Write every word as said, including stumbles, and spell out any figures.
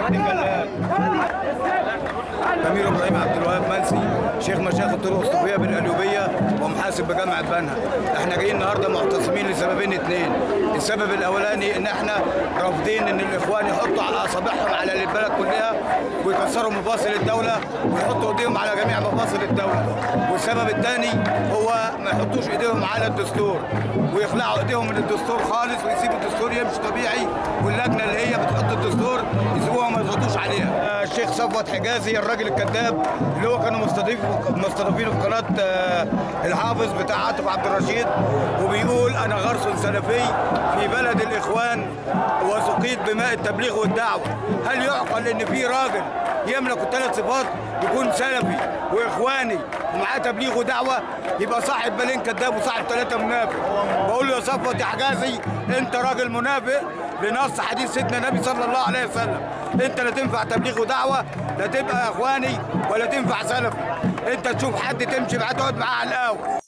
أمير إبراهيم عبد الوهاب منسي، شيخ مشايخ الطرق الصوفية بالقليوبية ومحاسب بجامعة بنها. احنا جايين النهارده معتصمين لسببين اتنين. السبب الأولاني إن احنا رافضين إن الإخوان يحطوا على أصابعهم على البلد كلها ويكسروا مفاصل الدولة ويحطوا إيديهم على جميع مفاصل الدولة. والسبب الثاني هو ما يحطوش إيديهم على الدستور ويخلعوا إيديهم من الدستور خالص ويسيبوا الدستور يمشي طبيعي، واللجنة اللي هي بتحط الدستور يسيبوها وما يضغطوش عليها. الشيخ صفوت حجازي الراجل الكذاب اللي هو كانوا مستضيف مستضيفينه في قناه الحافظ بتاع عاطف عبد الرشيد، وبيقول انا غرس سلفي في بلد الاخوان وسقيت بماء التبليغ والدعوه. هل يعقل ان في راجل يملك الثلاث صفات يكون سلفي واخواني ومعاه تبليغ ودعوه؟ يبقى صاحب بالين كذاب وصاحب ثلاثه منافق. بقول له يا صفوت يا حجازي انت راجل منافق لنص حديث سيدنا النبي صلى الله عليه وسلم. انت لا تنفع تبليغ ودعوه، لا تبقى اخواني ولا تنفع سلفي. انت تشوف حد تمشي معاه تقعد معاه على القهوه.